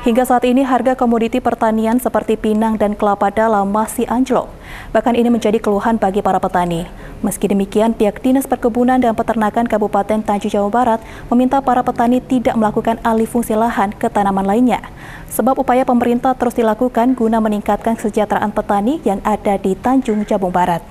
Hingga saat ini harga komoditi pertanian seperti pinang dan kelapa dalam masih anjlok. Bahkan ini menjadi keluhan bagi para petani. Meski demikian, pihak Dinas Perkebunan dan Peternakan Kabupaten Tanjung Jabung Barat meminta para petani tidak melakukan alih fungsi lahan ke tanaman lainnya. Sebab upaya pemerintah terus dilakukan guna meningkatkan kesejahteraan petani yang ada di Tanjung Jabung Barat.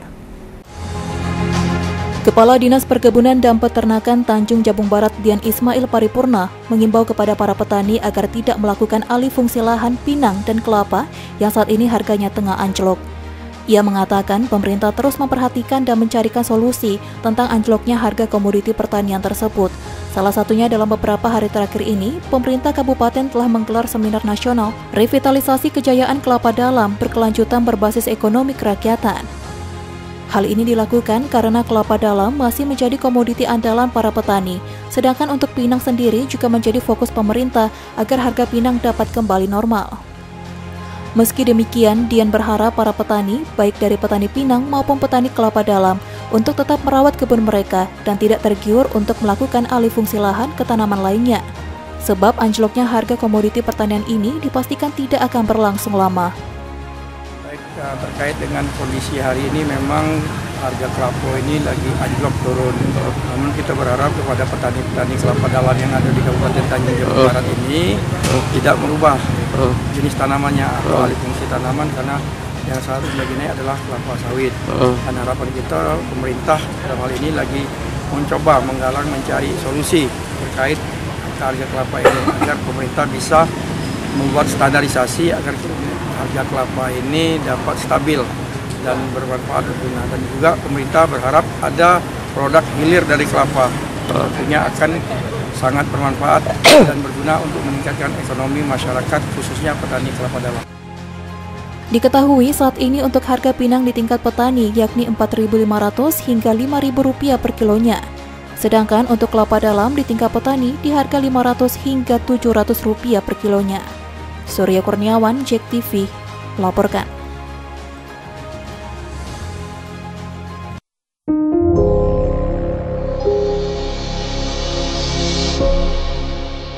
Kepala Dinas Perkebunan dan Peternakan Tanjung Jabung Barat Dian Ismail Paripurna mengimbau kepada para petani agar tidak melakukan alih fungsi lahan pinang dan kelapa yang saat ini harganya tengah anjlok. Ia mengatakan pemerintah terus memperhatikan dan mencarikan solusi tentang anjloknya harga komoditi pertanian tersebut. Salah satunya dalam beberapa hari terakhir ini, pemerintah kabupaten telah menggelar seminar nasional revitalisasi kejayaan kelapa dalam berkelanjutan berbasis ekonomi kerakyatan. Hal ini dilakukan karena kelapa dalam masih menjadi komoditi andalan para petani, sedangkan untuk pinang sendiri juga menjadi fokus pemerintah agar harga pinang dapat kembali normal. Meski demikian, Dian berharap para petani, baik dari petani pinang maupun petani kelapa dalam, untuk tetap merawat kebun mereka dan tidak tergiur untuk melakukan alih fungsi lahan ke tanaman lainnya. Sebab anjloknya harga komoditi pertanian ini dipastikan tidak akan berlangsung lama. Terkait dengan kondisi hari ini memang harga kelapa ini lagi anjlok turun. Namun kita berharap kepada petani-petani kelapa dalam yang ada di Kabupaten Tanjung Jabung Barat ini tidak merubah jenis tanamannya atau alih fungsi tanaman, karena yang saat lagi naik adalah kelapa sawit. Dan harapan kita pemerintah dalam hal ini lagi mencoba menggalang mencari solusi terkait harga kelapa ini agar pemerintah bisa membuat standarisasi agar harga kelapa ini dapat stabil dan bermanfaat berguna. Dan juga pemerintah berharap ada produk hilir dari kelapa, tentunya akan sangat bermanfaat dan berguna untuk meningkatkan ekonomi masyarakat, khususnya petani kelapa dalam. Diketahui saat ini untuk harga pinang di tingkat petani yakni Rp4.500 hingga Rp5.000 per kilonya. Sedangkan untuk kelapa dalam di tingkat petani di harga Rp500 hingga Rp700 per kilonya. Surya Kurniawan, JEK TV, melaporkan.